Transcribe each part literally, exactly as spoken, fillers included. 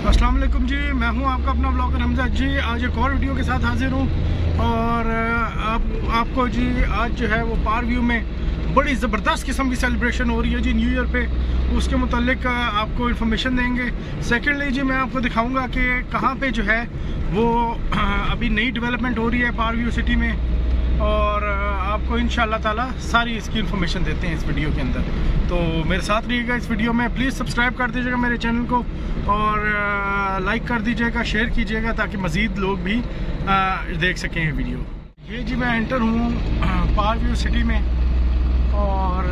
अस्सलाम वालेकुम जी, मैं हूं आपका अपना ब्लॉगर हमजा जी। आज एक और वीडियो के साथ हाजिर हूं और आप आपको जी आज जो है वो पार व्यू में बड़ी ज़बरदस्त किस्म की सेलिब्रेशन हो रही है जी न्यू ईयर पे, उसके मुतालिक आपको इन्फॉर्मेशन देंगे। सेकेंडली जी मैं आपको दिखाऊंगा कि कहाँ पे जो है वो अभी नई डेवलपमेंट हो रही है पार व्यू सिटी में, और आपको इंशाअल्लाह ताला सारी इसकी इन्फॉर्मेशन देते हैं इस वीडियो के अंदर। तो मेरे साथ रहिएगा इस वीडियो में। प्लीज़ सब्सक्राइब कर दीजिएगा मेरे चैनल को और लाइक कर दीजिएगा, शेयर कीजिएगा ताकि मज़ीद लोग भी देख सकें ये वीडियो। ये जी मैं एंटर हूँ पार व्यू सिटी में और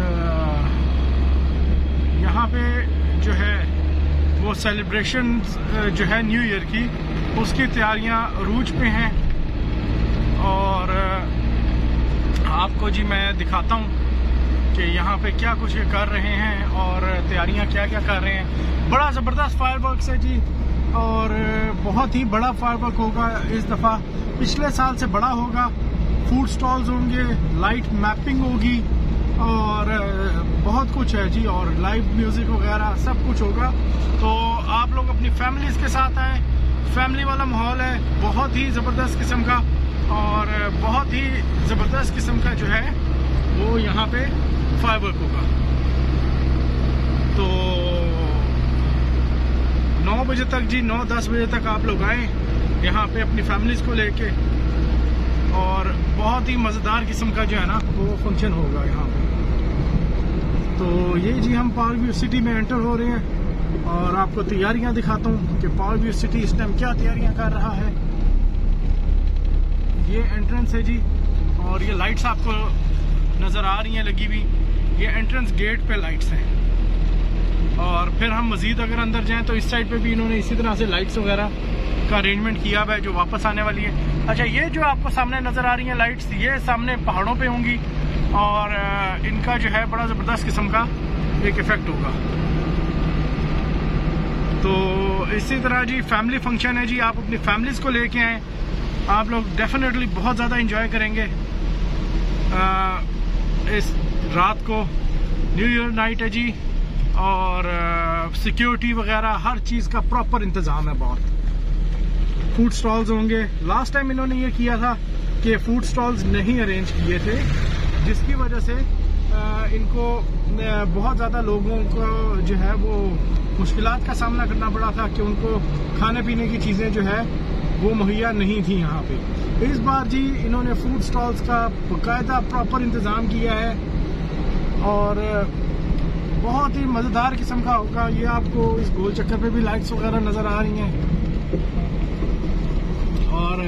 यहाँ पे जो है वो सेलिब्रेशन जो है न्यू ईयर की, उसकी तैयारियाँ अरूज पे हैं और आपको जी मैं दिखाता हूँ कि यहाँ पे क्या कुछ ये कर रहे हैं और तैयारियाँ क्या क्या कर रहे हैं। बड़ा ज़बरदस्त फायरवर्क्स है जी और बहुत ही बड़ा फायरवर्क होगा इस दफ़ा, पिछले साल से बड़ा होगा। फूड स्टॉल्स होंगे, लाइट मैपिंग होगी और बहुत कुछ है जी, और लाइव म्यूज़िक वगैरह सब कुछ होगा। तो आप लोग अपनी फैमिलीज़ के साथ आएँ, फैमिली वाला माहौल है, बहुत ही ज़बरदस्त किस्म का और बहुत ही ज़बरदस्त किस्म का जो है वो यहाँ पे फायरवर्क होगा। तो नौ बजे तक जी, नौ दस बजे तक आप लोग आए यहाँ पे अपनी फैमिलीज़ को लेके, और बहुत ही मज़ेदार किस्म का जो है ना वो फंक्शन होगा यहाँ पे। तो ये जी हम पार व्यू सिटी में एंटर हो रहे हैं और आपको तैयारियाँ दिखाता हूँ कि पार व्यू सिटी इस टाइम क्या तैयारियाँ कर रहा है। ये एंट्रेंस है जी और ये लाइट्स आपको नज़र आ रही हैं लगी हुई, ये एंट्रेंस गेट पे लाइट्स हैं। और फिर हम मज़ीद अगर अंदर जाएं तो इस साइड पे भी इन्होंने इसी तरह से लाइट्स वगैरह का अरेंजमेंट किया हुआ है जो वापस आने वाली है। अच्छा, ये जो आपको सामने नज़र आ रही हैं लाइट्स, ये सामने पहाड़ों पे होंगी और इनका जो है बड़ा ज़बरदस्त किस्म का एक इफ़ेक्ट होगा। तो इसी तरह जी फैमिली फंक्शन है जी, आप अपनी फैमिलीज़ को लेके आएँ, आप लोग डेफिनेटली बहुत ज़्यादा इंजॉय करेंगे। आ, इस रात को न्यू ईयर नाइट है जी और सिक्योरिटी वगैरह हर चीज़ का प्रॉपर इंतज़ाम है। बहुत फूड स्टॉल्स होंगे। लास्ट टाइम इन्होंने ये किया था कि फूड स्टॉल्स नहीं अरेंज किए थे, जिसकी वजह से आ, इनको आ, बहुत ज़्यादा लोगों को जो है वो मुश्किलात का सामना करना पड़ा था कि उनको खाने पीने की चीज़ें जो है वो मुहैया नहीं थी यहाँ पे। इस बार जी इन्होंने फूड स्टॉल्स का बाकायदा प्रॉपर इंतज़ाम किया है और बहुत ही मज़ेदार किस्म का होगा। ये आपको इस गोल चक्कर पे भी लाइट्स वगैरह नज़र आ रही हैं और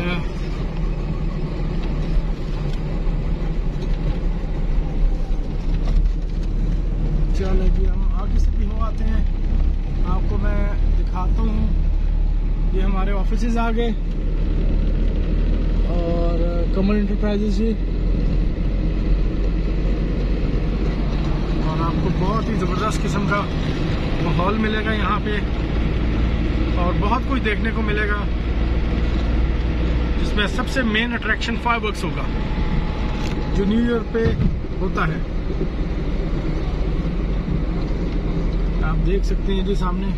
चलो जी हम आगे से भी हो आते हैं, आपको मैं दिखाता हूँ। ये हमारे ऑफिसेज आ गए और कमल इंटरप्राइजेज जी, और आपको बहुत ही ज़बरदस्त किस्म का माहौल मिलेगा यहाँ पे और बहुत कुछ देखने को मिलेगा, जिसमें सबसे मेन अट्रैक्शन फायरवर्क्स होगा जो न्यू ईयर पे होता है। आप देख सकते हैं जी सामने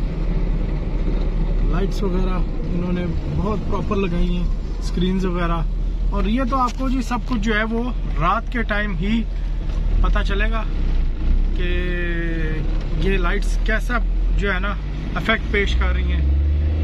लाइट्स वगैरह इन्होंने बहुत प्रॉपर लगाई हैं, स्क्रीन्स वगैरह। और ये तो आपको जी सब कुछ जो है वो रात के टाइम ही पता चलेगा कि ये लाइट्स कैसा जो है ना इफेक्ट पेश कर रही हैं।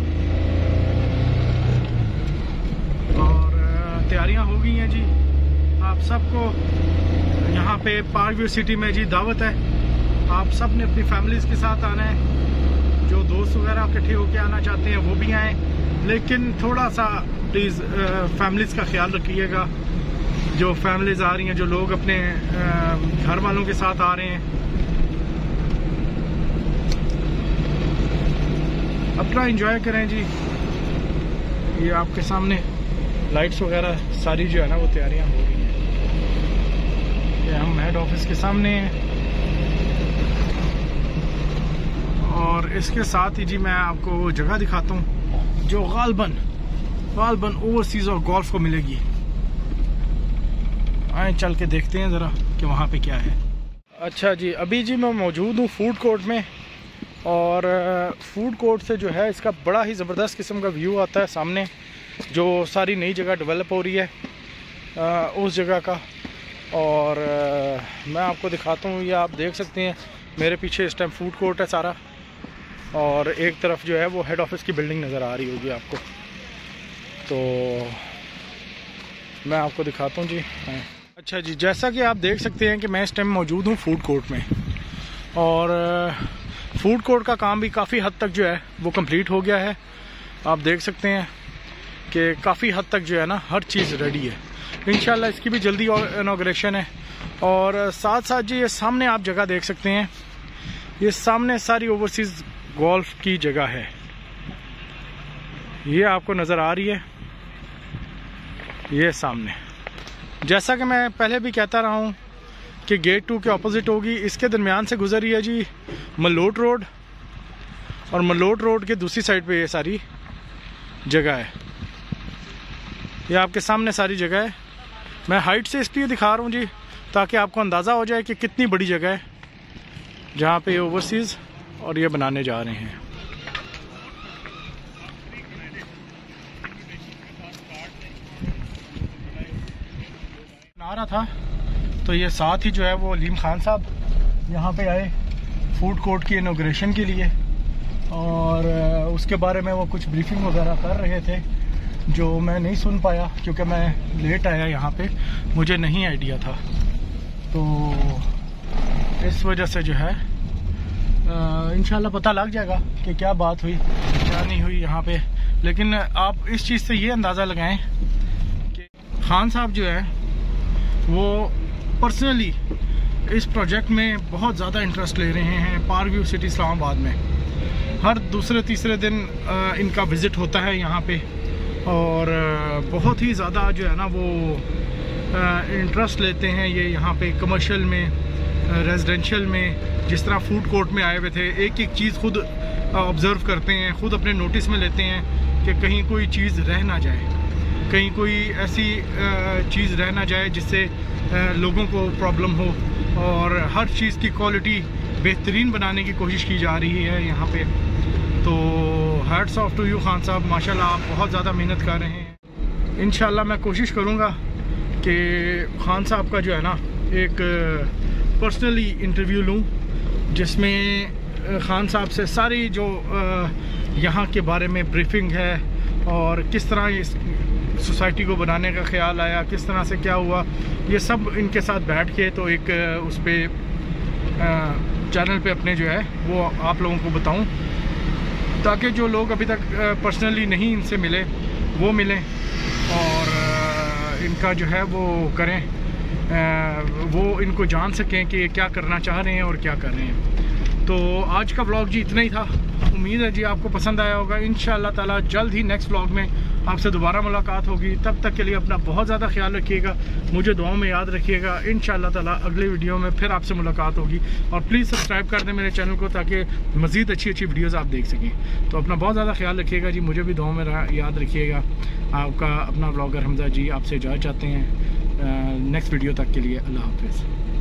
और तैयारियां हो गई हैं जी, आप सबको यहाँ पे पार व्यू सिटी में जी दावत है। आप सब ने अपनी फैमिलीज़ के साथ आना है, जो दोस्त वगैरह इकट्ठे होके आना चाहते हैं वो भी आएँ, लेकिन थोड़ा सा प्लीज़ फैमिलीज़ का ख्याल रखिएगा। जो फैमिलीज़ आ रही हैं, जो लोग अपने घर वालों के साथ आ रहे हैं, अपना एंजॉय करें जी। ये आपके सामने लाइट्स वगैरह सारी जो है ना वो तैयारियां हो रही हैं। ये हम हेड ऑफिस के सामने हैं और इसके साथ ही जी मैं आपको वो जगह दिखाता हूँ जो गालबन गालबन ओवरसीज और गोल्फ को मिलेगी। आए चल के देखते हैं ज़रा कि वहाँ पे क्या है। अच्छा जी, अभी जी मैं मौजूद हूँ फूड कोर्ट में और फूड कोर्ट से जो है इसका बड़ा ही ज़बरदस्त किस्म का व्यू आता है सामने, जो सारी नई जगह डेवलप हो रही है आ, उस जगह का। और आ, मैं आपको दिखाता हूँ, ये आप देख सकते हैं मेरे पीछे इस टाइम फूड कोर्ट है सारा, और एक तरफ जो है वो हेड ऑफिस की बिल्डिंग नज़र आ रही होगी आपको। तो मैं आपको दिखाता हूँ जी। अच्छा जी, जैसा कि आप देख सकते हैं कि मैं इस टाइम मौजूद हूँ फूड कोर्ट में, और फूड कोर्ट का काम भी काफ़ी हद तक जो है वो कंप्लीट हो गया है। आप देख सकते हैं कि काफ़ी हद तक जो है ना हर चीज़ रेडी है। इंशाल्लाह इसकी भी जल्दी इनॉग्रेशन है। और साथ साथ जी ये सामने आप जगह देख सकते हैं, ये सामने सारी ओवरसीज़ गोल्फ की जगह है, ये आपको नज़र आ रही है ये सामने। जैसा कि मैं पहले भी कहता रहा हूँ कि गेट टू के ऑपोजिट होगी, इसके दरमियान से गुजरी है जी मलोट रोड, और मलोट रोड के दूसरी साइड पे ये सारी जगह है। ये आपके सामने सारी जगह है। मैं हाइट से इसलिए दिखा रहा हूँ जी ताकि आपको अंदाज़ा हो जाए कि कितनी बड़ी जगह है जहाँ पे ये ओवरसीज़ और ये बनाने जा रहे हैं। बना रहा था तो ये साथ ही जो है वो अलीम खान साहब यहाँ पे आए फूड कोर्ट की इनॉग्रेशन के लिए, और उसके बारे में वो कुछ ब्रीफिंग वगैरह कर रहे थे जो मैं नहीं सुन पाया क्योंकि मैं लेट आया यहाँ पे, मुझे नहीं आइडिया था। तो इस वजह से जो है इंशाल्लाह पता लग जाएगा कि क्या बात हुई क्या नहीं हुई यहाँ पे। लेकिन आप इस चीज़ से ये अंदाज़ा लगाएं कि खान साहब जो है वो पर्सनली इस प्रोजेक्ट में बहुत ज़्यादा इंटरेस्ट ले रहे हैं। पार्क व्यू सिटी इस्लामाबाद में हर दूसरे तीसरे दिन इनका विज़िट होता है यहाँ पे, और बहुत ही ज़्यादा जो है ना वो इंटरेस्ट लेते हैं ये यहाँ पे कमर्शियल में, रेजिडेंशियल में। जिस तरह फूड कोर्ट में आए हुए थे, एक एक चीज़ खुद ऑब्ज़र्व करते हैं, खुद अपने नोटिस में लेते हैं कि कहीं कोई चीज़ रह ना जाए, कहीं कोई ऐसी चीज़ रह ना जाए जिससे लोगों को प्रॉब्लम हो, और हर चीज़ की क्वालिटी बेहतरीन बनाने की कोशिश की जा रही है यहाँ पे। तो hats off to you Khan साहब, माशाल्लाह आप बहुत ज़्यादा मेहनत कर रहे हैं। इंशाल्लाह मैं कोशिश करूँगा कि खान साहब का जो है ना एक पर्सनली इंटरव्यू लूँ जिसमें खान साहब से सारी जो यहाँ के बारे में ब्रीफिंग है, और किस तरह इस सोसाइटी को बनाने का ख्याल आया, किस तरह से क्या हुआ, ये सब इनके साथ बैठ के तो एक उस पर चैनल पे अपने जो है वो आप लोगों को बताऊं, ताकि जो लोग अभी तक पर्सनली नहीं इनसे मिले वो मिलें और इनका जो है वो करें, वो इनको जान सकें कि क्या करना चाह रहे हैं और क्या कर रहे हैं। तो आज का व्लॉग जी इतना ही था। उम्मीद है जी आपको पसंद आया होगा। इंशाअल्लाह ताला जल्द ही नेक्स्ट व्लॉग में आपसे दोबारा मुलाकात होगी। तब तक के लिए अपना बहुत ज़्यादा ख्याल रखिएगा, मुझे दुआओं में याद रखिएगा। इंशाअल्लाह ताला अगले वीडियो में फिर आपसे मुलाकात होगी, और प्लीज़ सब्सक्राइब कर दें मेरे चैनल को ताकि मज़ीद अच्छी अच्छी वीडियोस आप देख सकें। तो अपना बहुत ज़्यादा ख्याल रखिएगा जी, मुझे भी दुआओं में याद रखिएगा। आपका अपना व्लॉगर हमजा जी आपसे इजाज़त चाहते हैं। नेक्स्ट वीडियो तक के लिए अल्लाह हाफ़िज़।